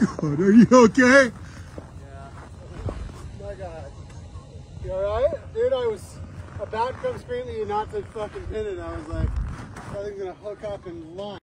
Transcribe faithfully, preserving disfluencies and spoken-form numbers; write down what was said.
God, are you okay? Yeah. My God. You alright? Dude, I was about to come scream at you not to fucking pin it. I was like, I think I'm gonna hook up and launch.